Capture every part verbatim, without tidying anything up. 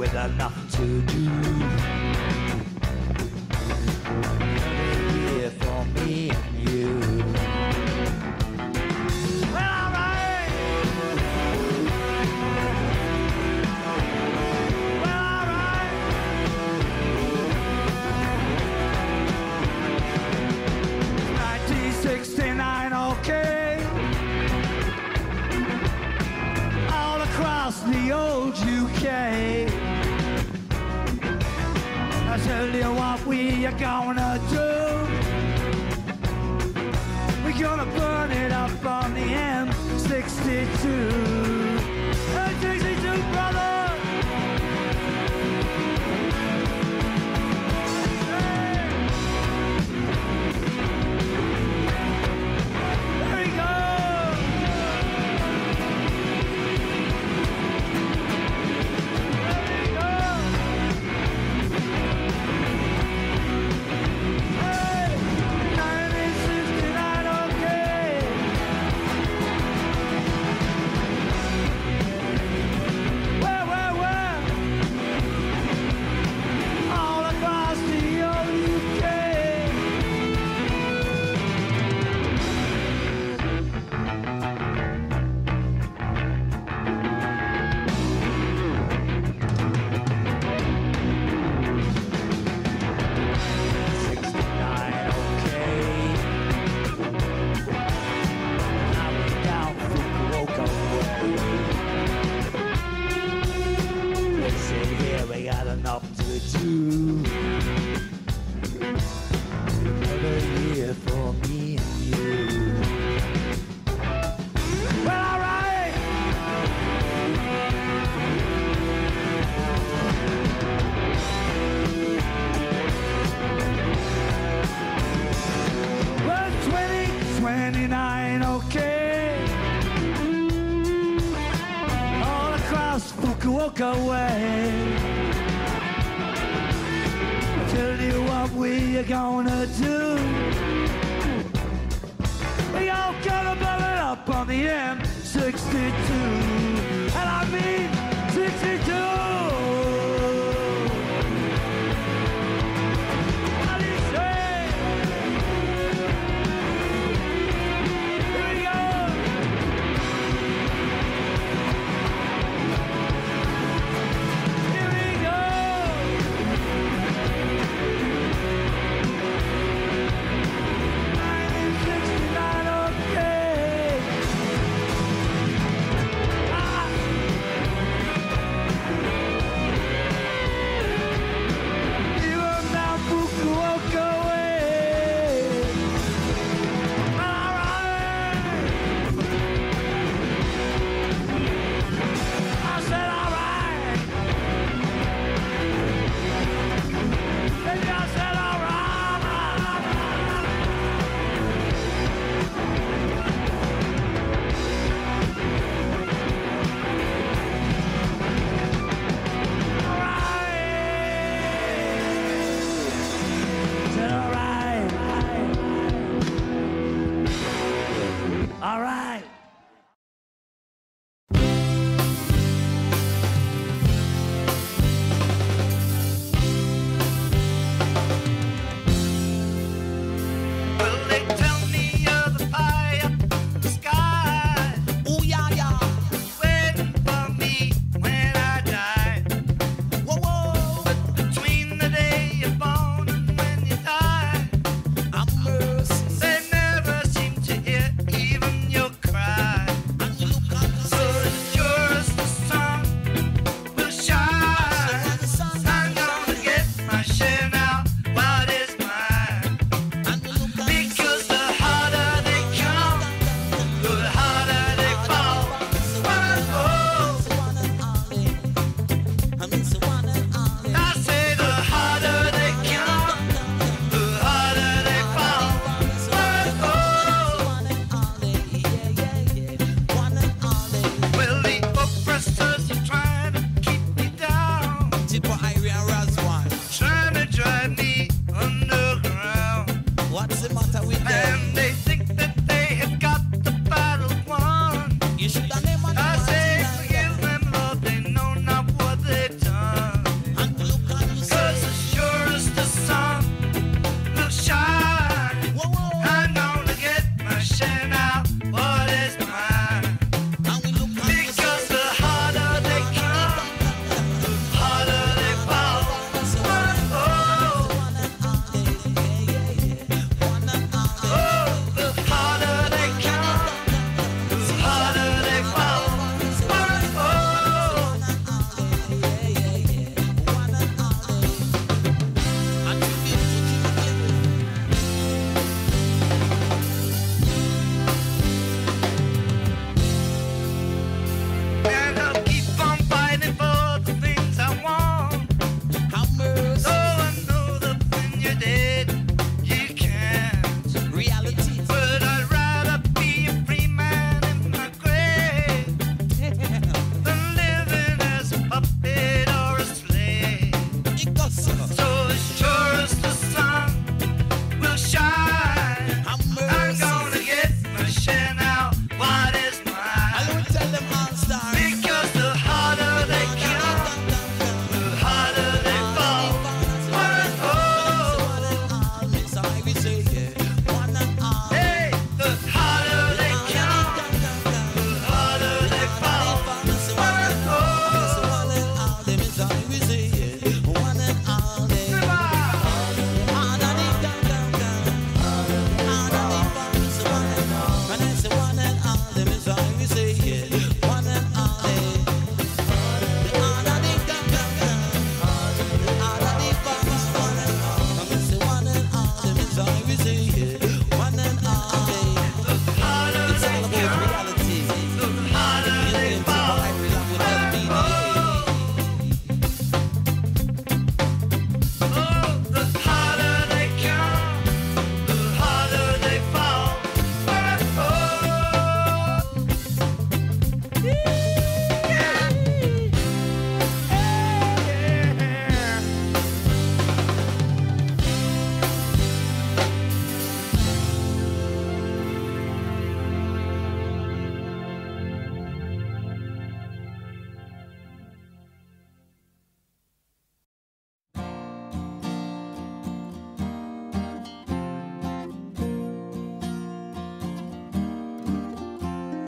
with nothing to do. Another year for me and you. Well, alright. Well, alright. nineteen sixty-nine, okay. All across the old U K. I tell you what we are gonna do. We're gonna burn it up on the M sixty-two. M sixty-two, brother. twenty-nine, okay. All across Fukuoka way. Tell you what we are gonna do. We all gonna blow it up on the M sixty-two. And I mean sixty-two.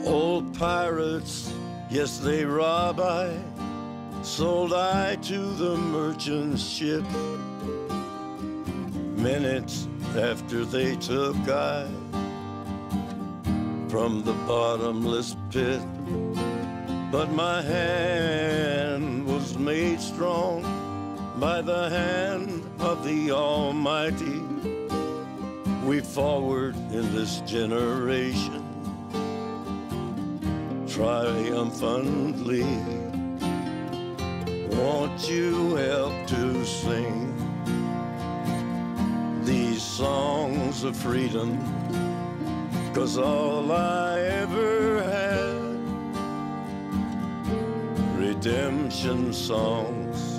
Old pirates, yes, they rob I, sold I to the merchant ship. Minutes after they took I from the bottomless pit. But my hand was made strong by the hand of the Almighty. We forward in this generation triumphantly. Won't you help to sing these songs of freedom? 'Cause all I ever had, redemption songs,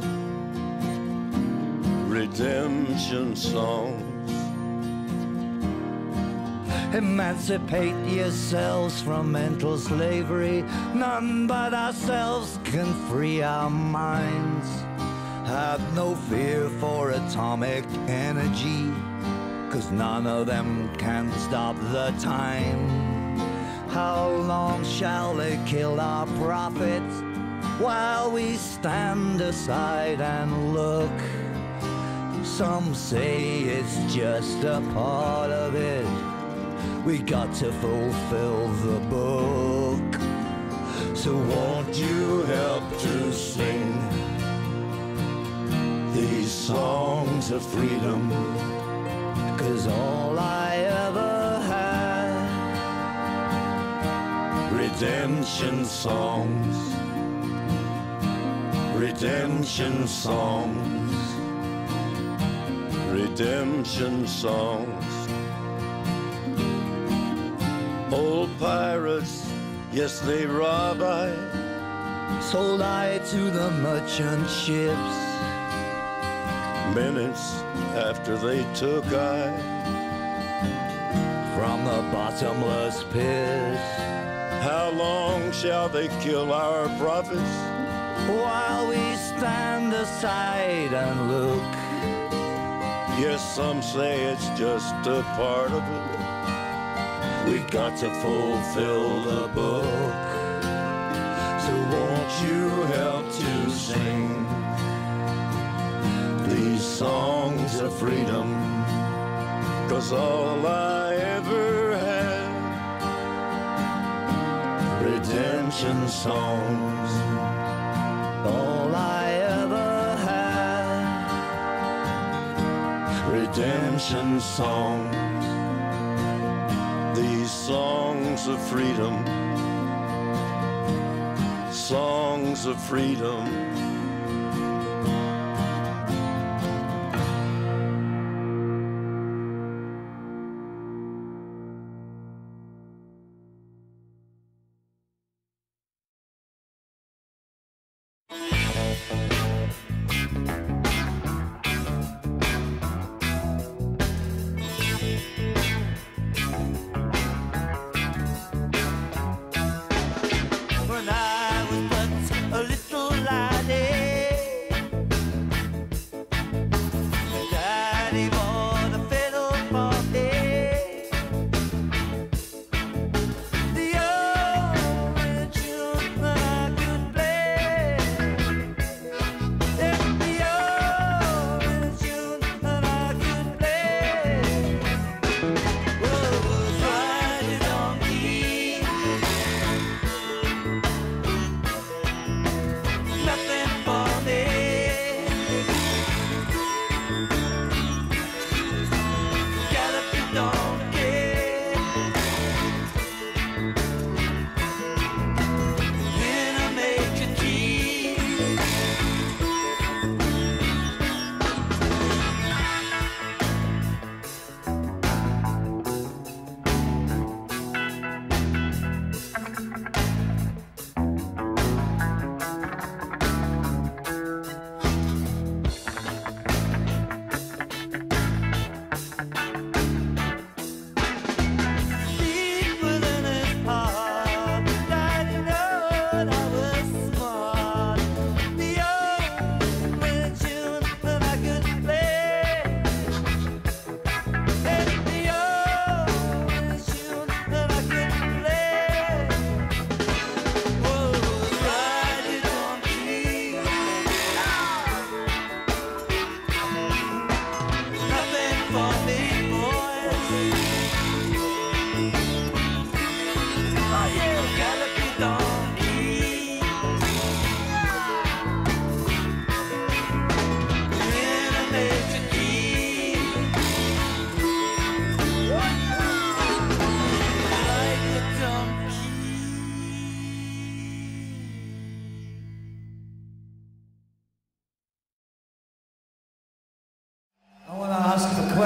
redemption songs. Emancipate yourselves from mental slavery. None but ourselves can free our minds. Have no fear for atomic energy, 'cause none of them can stop the time. How long shall they kill our prophets while we stand aside and look? Some say it's just a part of it. We got to fulfill the book. So won't you help to sing these songs of freedom? 'Cause all I ever had, redemption songs, redemption songs, redemption songs. Old pirates, yes, they rob I, sold I to the merchant ships. Minutes after they took I from the bottomless pit. How long shall they kill our prophets while we stand aside and look? Yes, some say it's just a part of it. We got to fulfill the book. So won't you help to sing these songs of freedom? 'Cause all I ever had, redemption songs. All I ever had, redemption songs. These songs of freedom, songs of freedom. When I was but a little laddie,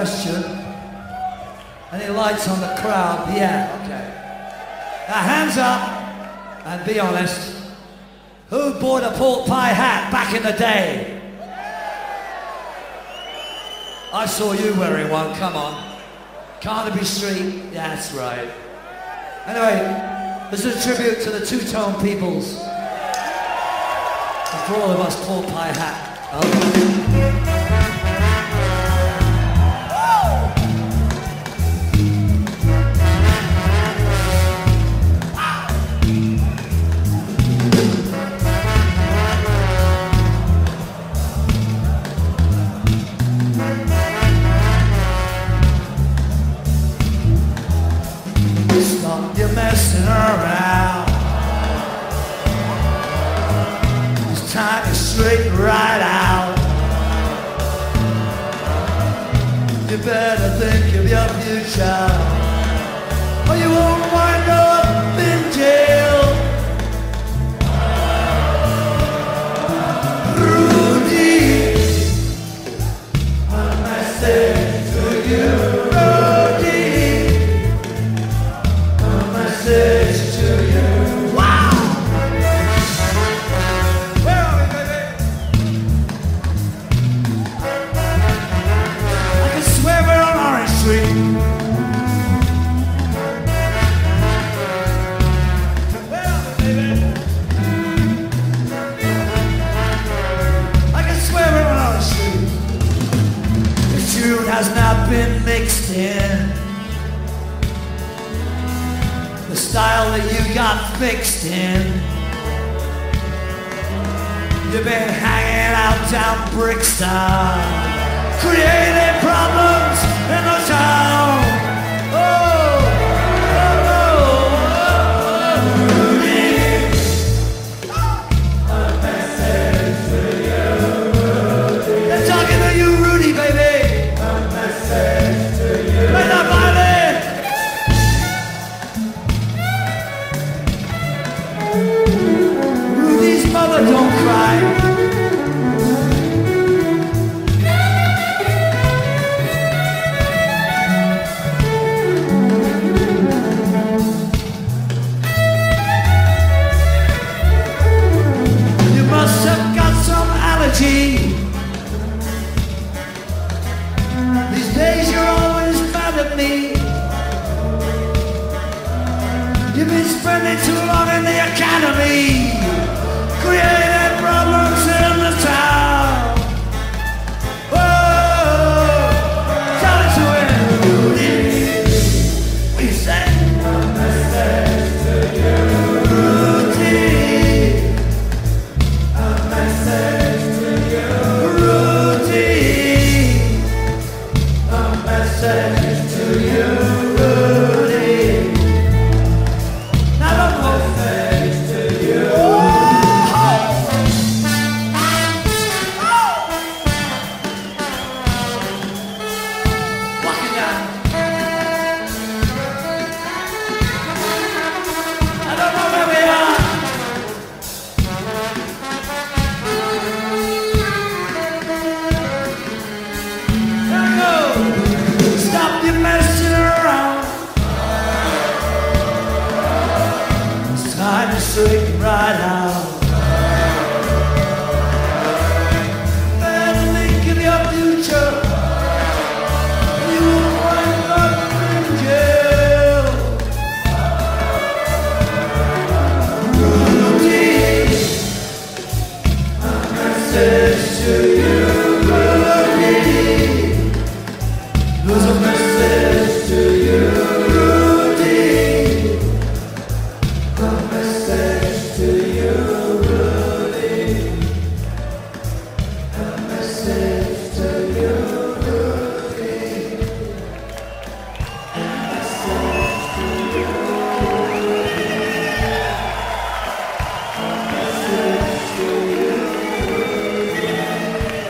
question. Any lights on the crowd? Yeah, okay. Now hands up and be honest. Who bought a pork pie hat back in the day? I saw you wearing one, come on. Carnaby Street, yeah, that's right. Anyway, this is a tribute to the two-tone peoples. And for all of us, pork pie hat. Stop your messing around. It's time to straighten right out. You better think of your future, or you won't wind up in jail. Rudy, a message to you. Message to you. Wow! Where are we, baby? I can swear we're on Orange Street. Where are we, baby? I can swear we're on Orange Street. The tune has not been mixed in. The style that you got fixed in. You've been hanging out down Brixton, creating problems in the town. Oh, oh, oh, Rudy. A message to you, Rudy. They're talking to you, Rudy, baby. A message to you. Play that violin. Mother, don't cry. You must have got some allergy. These days you're always mad at me. You've been spending too long in the academy, creating problems in the town. Oh, tell it to him, Rudy. What you say? A message to you, Rudy. A message to you, Rudy. A message to you, Rudy. Now the message to you. Straight right out. Better think of your future. You will wind up in jail. Rudy, a message to you, Rudy. There's a message to you, Rudy. A message to you, Rudy. A message to you, Rudy. A message to you, Rudy. A message to you, Rudy.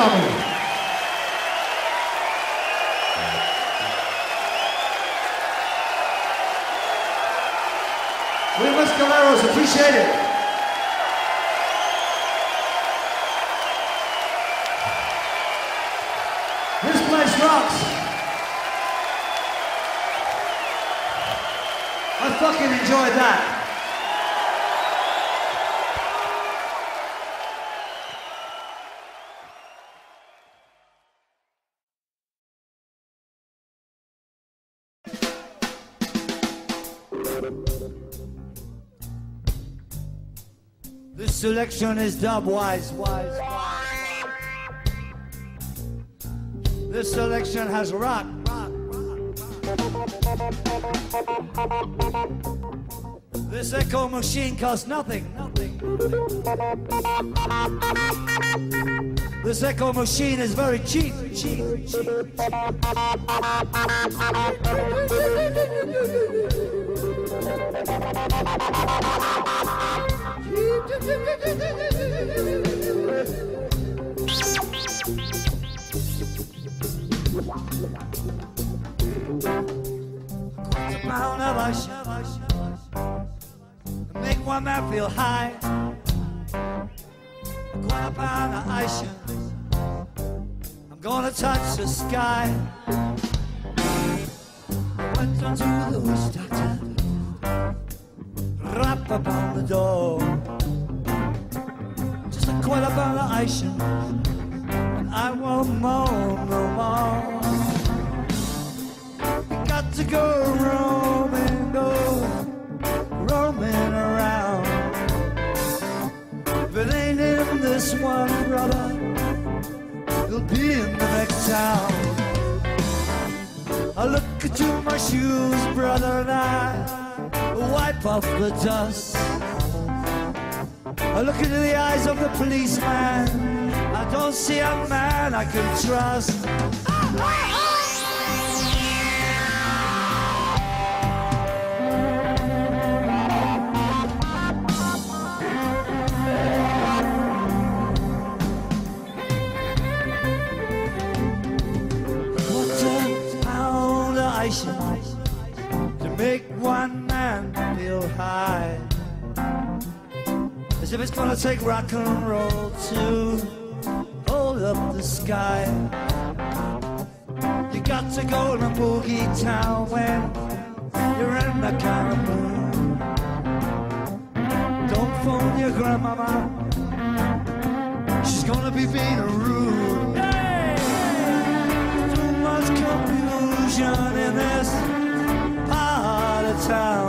coming. We Mescaleros, appreciate it. This place rocks. I fucking enjoyed that. This selection is dub-wise, wise, wise. This selection has rock, rock, rock, rock. This echo machine costs nothing, nothing. This echo machine is very cheap, cheap, cheap. Pound of ice, make one man feel high. A quarter pound of ice, I'm gonna touch the sky. I went onto the witch doctor, rap upon the door. Just a quarter pound of ice, and I won't moan no more. We got to go roaming, go roaming around. If it ain't in this one, brother, it'll be in the next town. I look into my shoes, brother, and I wipe off the dust. I look into the eyes of the policeman, I don't see a man I can trust. To make one man feel high, as if it's gonna take rock and roll to hold up the sky. You got to go to Boogie Town when you're in that kind of mood. Don't phone your grandmama, she's gonna be being rude. Hey! Too much confusion in this part of town.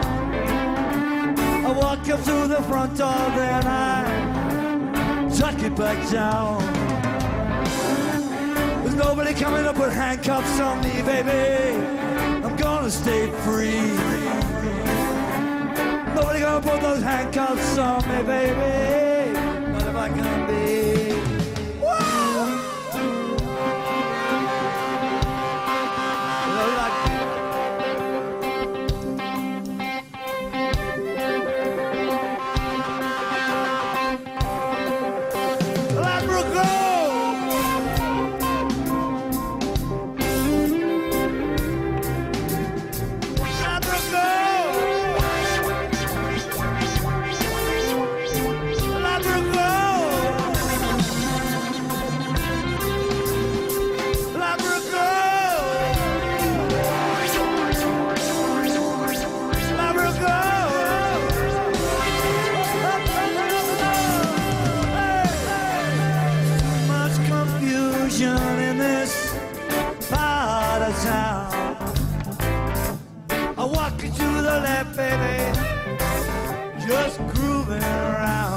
I walk up to the front door, then I tuck it back down. There's nobody coming up with handcuffs on me, baby. I'm gonna stay free. Nobody gonna put those handcuffs on me, baby. What am I gonna be? In this part of town, I walk you to the left, baby, just grooving around.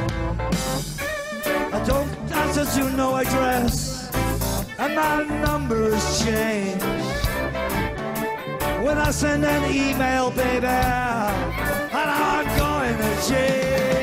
I don't answer to no address, and my number's changed. When I send an email, baby, and I'm going to jail.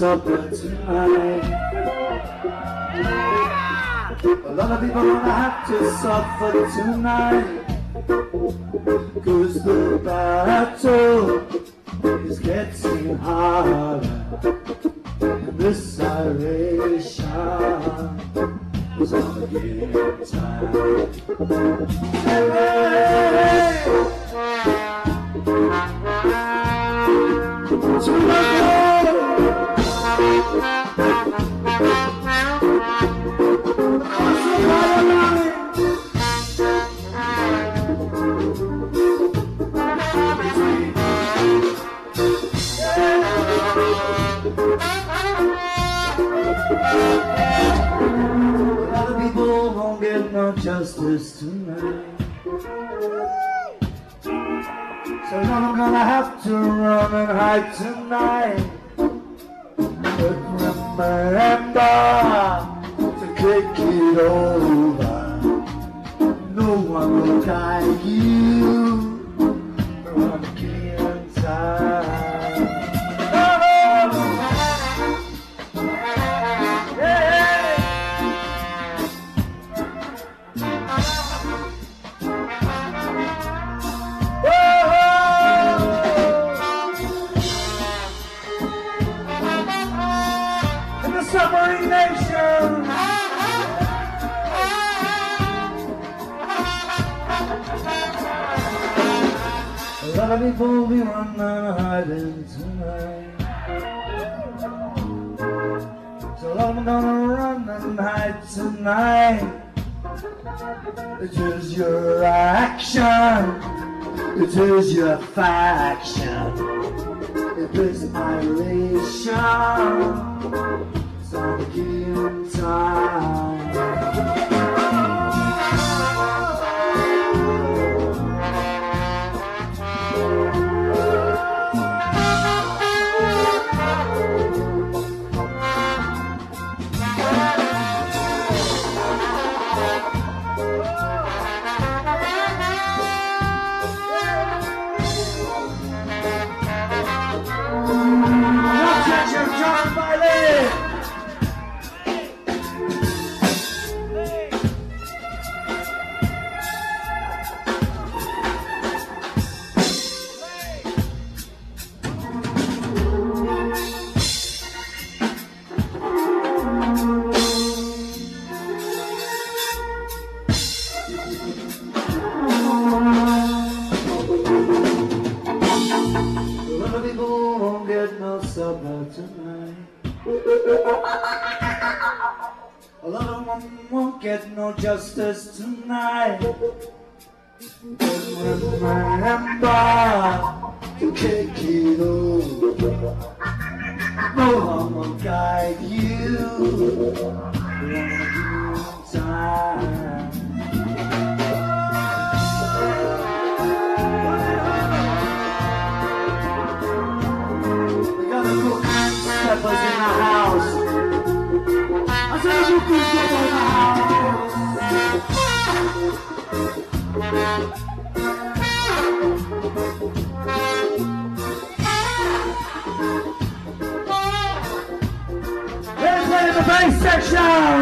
supper tonight. A lot of people gonna have to suffer tonight, 'cause the battle is getting harder, and this iration is on the game time. Hey, hey, to the justice tonight. So now I'm gonna have to run and hide tonight. But remember to take it over. No one will guide you from killing time. Suffering nation. A lot of people will be running and hiding tonight. So I'm gonna run and hide tonight. It is your action, it is your faction, it is iration. It's on the game time. Tonight. A lot of them won't get no justice tonight. But remember to take it over. No one will guide you from time. Steppers in the house. I said you can step in the house. Let's play the bass section.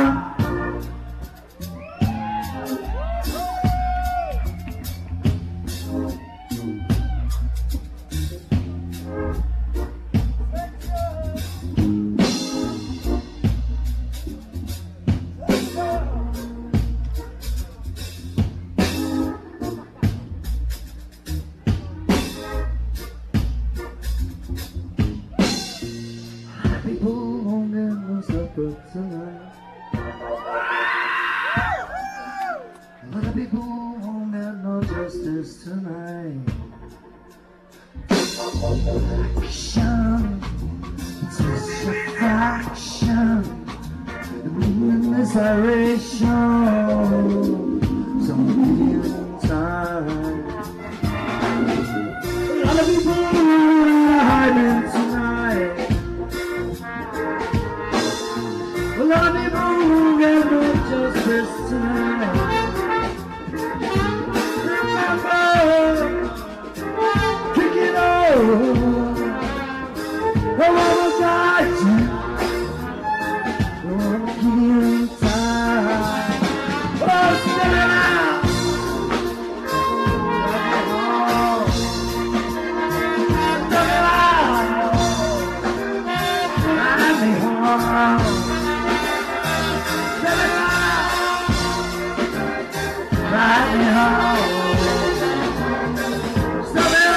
Tonight. A lot of people won't get no justice tonight. Action, it's a fraction. In this iration, some time. A lot of people are hiding tonight. A lot of people won't get no justice tonight. Remember, kick it over. I wanna die. ride me home. Stop it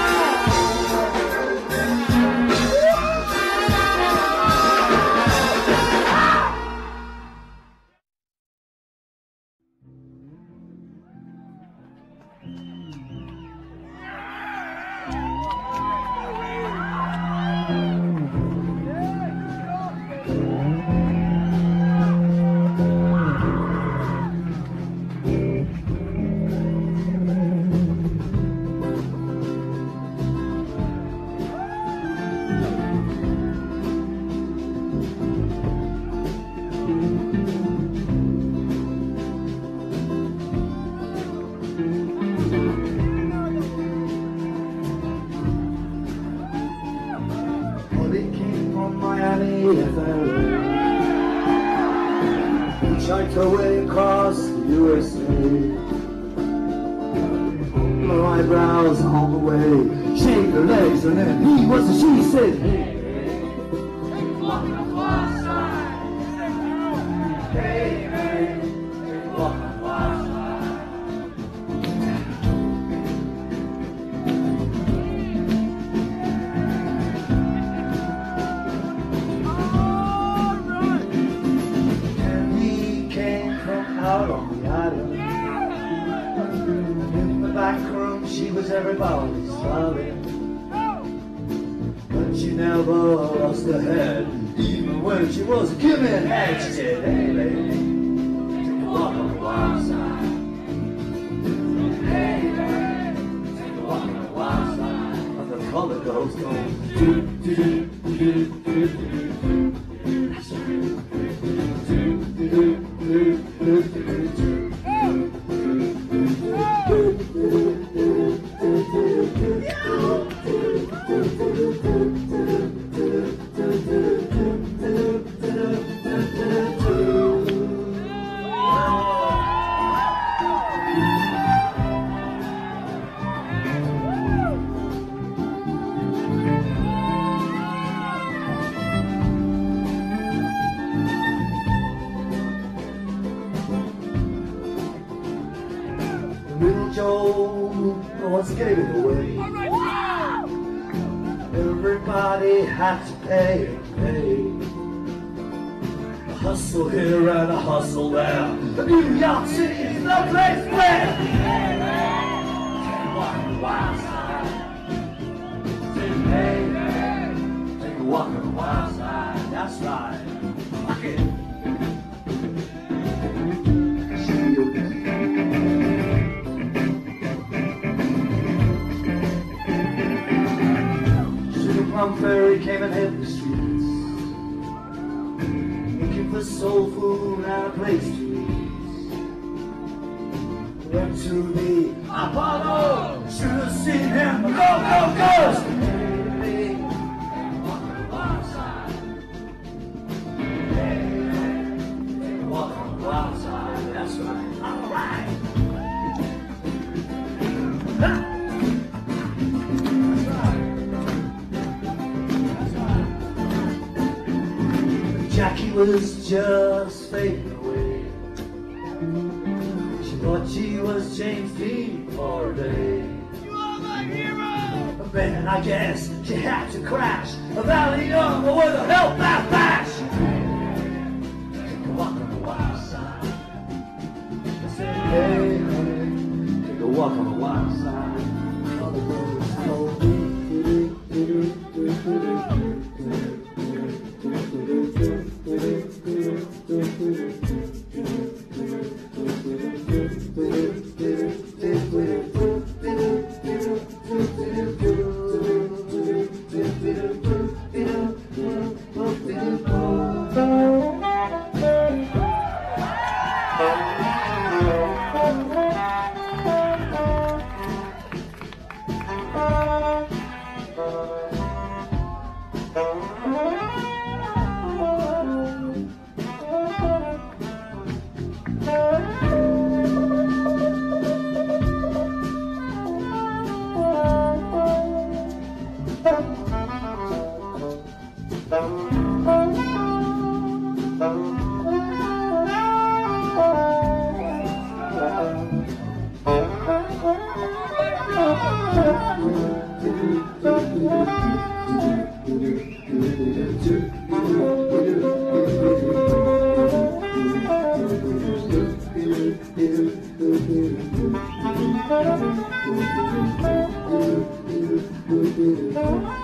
Hitchhiked her way across the U S A. Her eyebrows on the way, shake her legs, and then he was and she said, hey, hey, walk on the wild side. Hey, hey, walk on the wild side. Out on the island, in the back room she was everybody's darling, but she never lost her head, even when she was a giving head. She said, hey lady, take a walk on the wild side. Hey lady, take a walk on the wild side. And the color goes going do do do do do do. That's right. Do do do do. Little Joe once gave it away. Everybody had to pay and pay. A hustle here and a hustle there. New York City is no place where take a walk on the wild side. Say hey, hey, take a walk on the wild side. That's right. Rock it. Plum Fairy came and hit the streets, looking for soul food and a place to eat. Went to the Apollo, should have seen him. Go, go, go! Hey, walk on the wild side. Hey, walk on the wild side. That's right. All right. Ha! Jackie was just fading away. She thought she was James Dean for a day. You are my hero! But then I guess she had to crash a valley young with a help that flash. Take a walk on the wild side. I said, hey, honey, take a walk on the wild side. All the roads cold. Thank you.